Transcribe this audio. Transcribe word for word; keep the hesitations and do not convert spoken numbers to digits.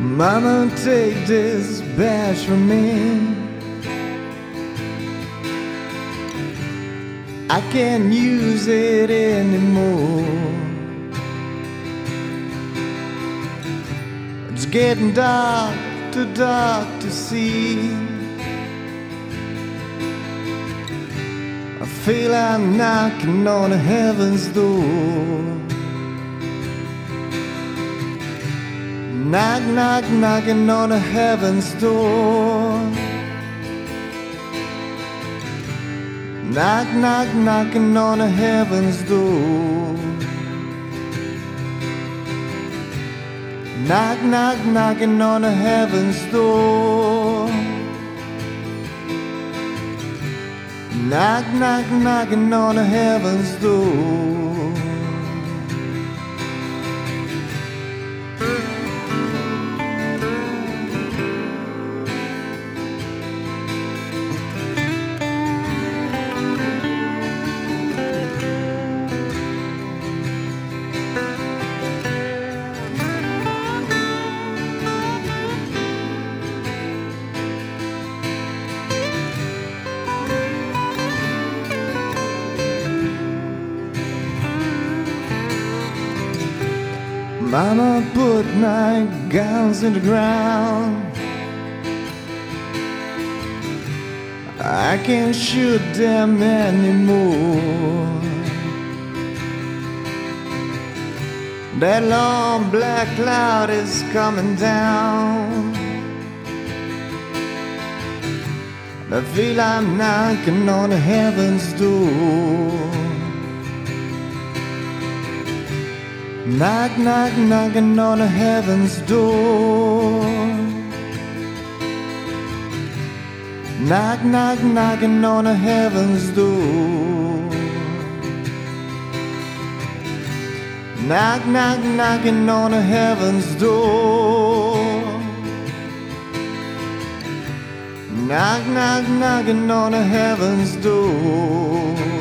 Mama, take this badge from me. I can't use it anymore. It's getting dark, too dark to see. I feel I'm knocking on heaven's door. Knock, knock, knocking on heaven's door. Knock, knock, knocking on heaven's door. Knock, knock, knocking on heaven's door. Knock, knock, knocking on heaven's door. Mama, put my guns in the ground. I can't shoot them anymore. That long black cloud is coming down. I feel I'm knocking on heaven's door. Knock, knock, knocking on heaven's door. Knock, knock, knocking on heaven's door. Knock, knock, knocking on heaven's door. Knock, knock, knocking on heaven's door.